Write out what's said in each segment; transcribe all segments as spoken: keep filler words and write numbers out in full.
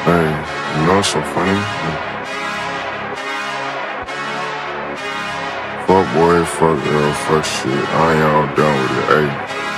Hey, you know what's so funny? Fuck boy, fuck girl, fuck shit. I ain't all done with it, ayy.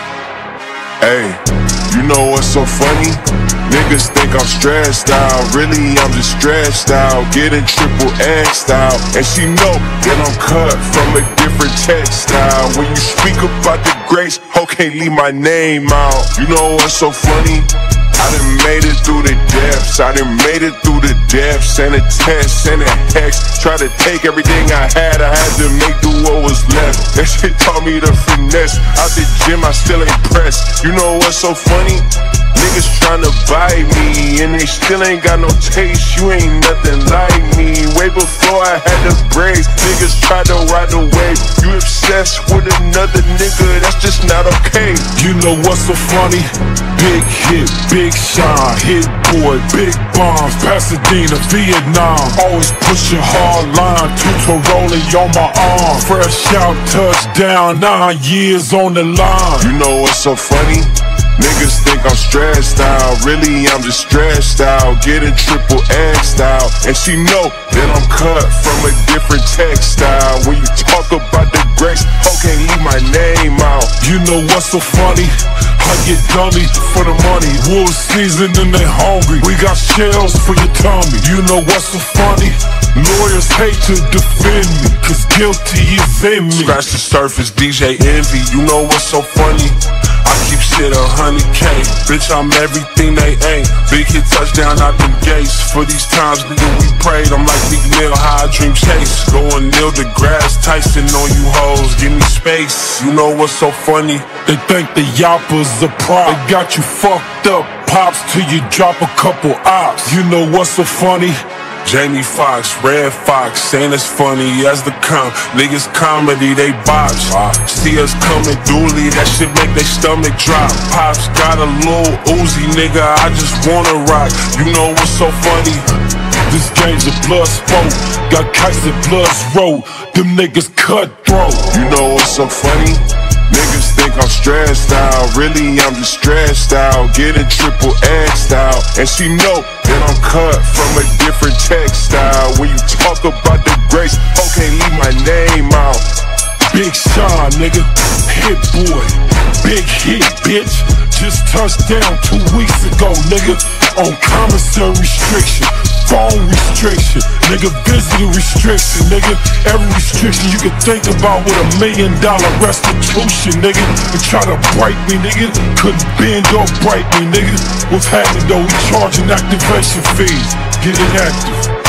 Hey, you know what's so funny? Niggas think I'm stressed out, really I'm just stressed out. Getting triple X out, and she know that I'm cut from a different textile. When you speak about the grace, ho can't leave my name out. You know what's so funny? I done made it through the depths, I done made it through the depths. And a test and a hex, try to take everything I had, I had to make do what was left. That shit taught me to finesse, out the gym I still ain't pressed. You know what's so funny? Niggas tryna buy me, and they still ain't got no taste. You ain't nothing like me. Way before I had the braids, niggas tried to ride the wave. You obsessed with another nigga, that's just not okay. You know what's so funny? Big hit, big shine, hit boy, big bombs, Pasadena, Vietnam. Always pushing hard line, two-toe rolling on my arm. Fresh out, touchdown, nine years on the line. You know what's so funny? Niggas think I'm stressed out, really I'm just stressed out. Getting triple X'd out, and she know that I'm cut from a different textile. When you talk about the grace, ho can't leave my name out. You know what's so funny? I get dummy for the money. Wolf season and they hungry. We got shells for your tummy. You know what's so funny? Lawyers hate to defend me, cause guilty is in me. Scratch the surface, D J Envy. You know what's so funny? I keep shit a hundred K. Bitch, I'm everything they ain't. Big hit touchdown out them gates. For these times, nigga, we prayed. I'm like Big Neil, how I dream chase. Going Neil deGrasse Tyson on you hoes. Give me space. You know what's so funny? They think the Yappa's a prop. They got you fucked up, pops, till you drop a couple ops. You know what's so funny? Jamie Foxx, Red Fox, saying it's funny as the com. Niggas comedy, they botch. See us coming dually, that shit make they stomach drop. Pops got a little Uzi, nigga, I just wanna rock. You know what's so funny? This game's a blood sport, got kites and bloods road. Them niggas cutthroat. You know what's so funny? Niggas think I'm stressed out, really I'm just stressed out. Getting triple X'd out, and she know that I'm cut from a different textile. When you talk about the grace, ho can't leave my name out. Big Sean, nigga, hit boy, big hit, bitch. Just touched down two weeks ago, nigga, on commissary restriction, phone restriction, nigga, visitor restriction, nigga. Every restriction you can think about with a million dollar restitution, nigga. And try to break me, nigga, couldn't bend or break me, nigga. What's happening though? We charging activation fees, get it active.